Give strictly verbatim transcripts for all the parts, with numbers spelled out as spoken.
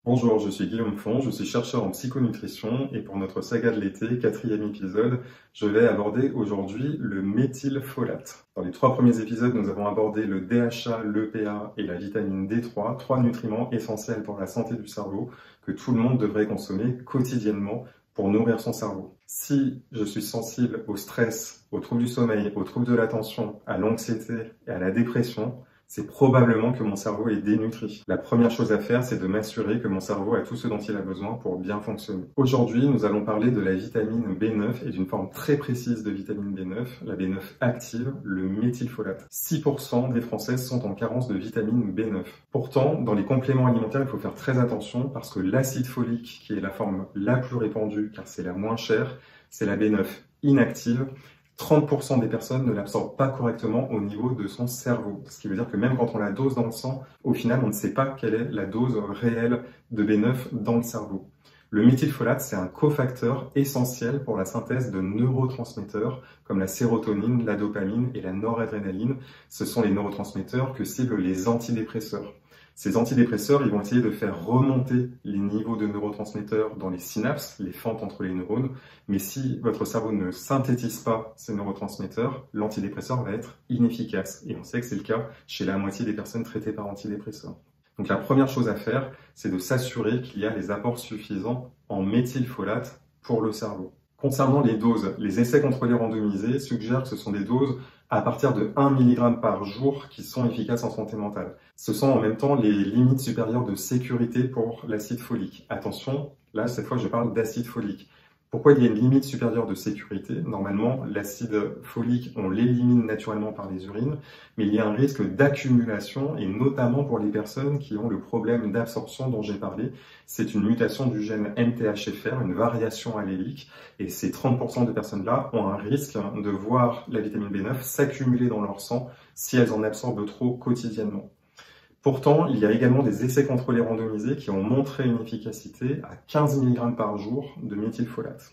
Bonjour, je suis Guillaume Font, je suis chercheur en psychonutrition et pour notre saga de l'été, quatrième épisode, je vais aborder aujourd'hui le méthylfolate. Dans les trois premiers épisodes, nous avons abordé le D H A, l'E P A et la vitamine D trois, trois nutriments essentiels pour la santé du cerveau que tout le monde devrait consommer quotidiennement pour nourrir son cerveau. Si je suis sensible au stress, aux troubles du sommeil, aux troubles de l'attention, à l'anxiété et à la dépression, c'est probablement que mon cerveau est dénutri. La première chose à faire, c'est de m'assurer que mon cerveau a tout ce dont il a besoin pour bien fonctionner. Aujourd'hui, nous allons parler de la vitamine B neuf et d'une forme très précise de vitamine B neuf, la B neuf active, le méthylfolate. six pour cent des Françaises sont en carence de vitamine B neuf. Pourtant, dans les compléments alimentaires, il faut faire très attention parce que l'acide folique, qui est la forme la plus répandue car c'est la moins chère, c'est la B neuf inactive. trente pour cent des personnes ne l'absorbent pas correctement au niveau de son cerveau. Ce qui veut dire que même quand on la dose dans le sang, au final, on ne sait pas quelle est la dose réelle de B neuf dans le cerveau. Le méthylfolate, c'est un cofacteur essentiel pour la synthèse de neurotransmetteurs comme la sérotonine, la dopamine et la noradrénaline. Ce sont les neurotransmetteurs que ciblent les antidépresseurs. Ces antidépresseurs, ils vont essayer de faire remonter les niveaux de neurotransmetteurs dans les synapses, les fentes entre les neurones. Mais si votre cerveau ne synthétise pas ces neurotransmetteurs, l'antidépresseur va être inefficace. Et on sait que c'est le cas chez la moitié des personnes traitées par antidépresseurs. Donc la première chose à faire, c'est de s'assurer qu'il y a les apports suffisants en méthylfolate pour le cerveau. Concernant les doses, les essais contrôlés randomisés suggèrent que ce sont des doses à partir de un milligramme par jour qui sont efficaces en santé mentale. Ce sont en même temps les limites supérieures de sécurité pour l'acide folique. Attention, là cette fois je parle d'acide folique. Pourquoi il y a une limite supérieure de sécurité? Normalement, l'acide folique, on l'élimine naturellement par les urines, mais il y a un risque d'accumulation, et notamment pour les personnes qui ont le problème d'absorption dont j'ai parlé. C'est une mutation du gène M T H F R, une variation allélique, et ces trente pour cent de personnes-là ont un risque de voir la vitamine B neuf s'accumuler dans leur sang si elles en absorbent trop quotidiennement. Pourtant, il y a également des essais contrôlés randomisés qui ont montré une efficacité à quinze milligrammes par jour de méthylfolate.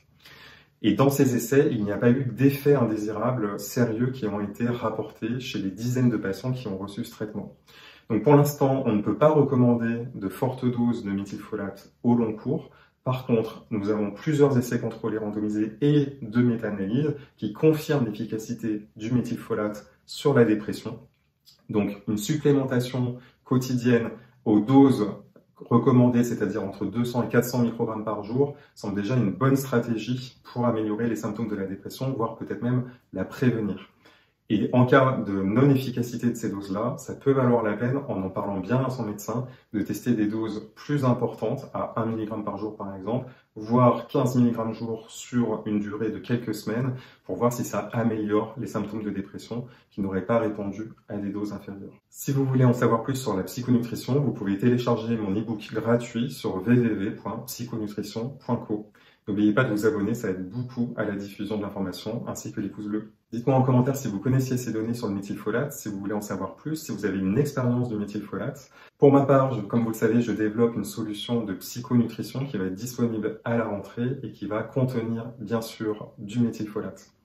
Et dans ces essais, il n'y a pas eu d'effets indésirables sérieux qui ont été rapportés chez les dizaines de patients qui ont reçu ce traitement. Donc pour l'instant, on ne peut pas recommander de fortes doses de méthylfolate au long cours. Par contre, nous avons plusieurs essais contrôlés randomisés et de méta-analyses qui confirment l'efficacité du méthylfolate sur la dépression. Donc une supplémentation quotidienne aux doses recommandées, c'est-à-dire entre deux cents et quatre cents microgrammes par jour, semble déjà une bonne stratégie pour améliorer les symptômes de la dépression, voire peut-être même la prévenir. Et en cas de non-efficacité de ces doses-là, ça peut valoir la peine, en en parlant bien à son médecin, de tester des doses plus importantes, à un milligramme par jour par exemple, voire quinze milligrammes jour sur une durée de quelques semaines, pour voir si ça améliore les symptômes de dépression qui n'auraient pas répondu à des doses inférieures. Si vous voulez en savoir plus sur la psychonutrition, vous pouvez télécharger mon e-book gratuit sur w w w point psychonutrition point co. N'oubliez pas de vous abonner, ça aide beaucoup à la diffusion de l'information, ainsi que les pouces bleus. Dites-moi en commentaire si vous connaissiez ces données sur le méthylfolate, si vous voulez en savoir plus, si vous avez une expérience du méthylfolate. Pour ma part, je, comme vous le savez, je développe une solution de psychonutrition qui va être disponible à la rentrée et qui va contenir, bien sûr, du méthylfolate.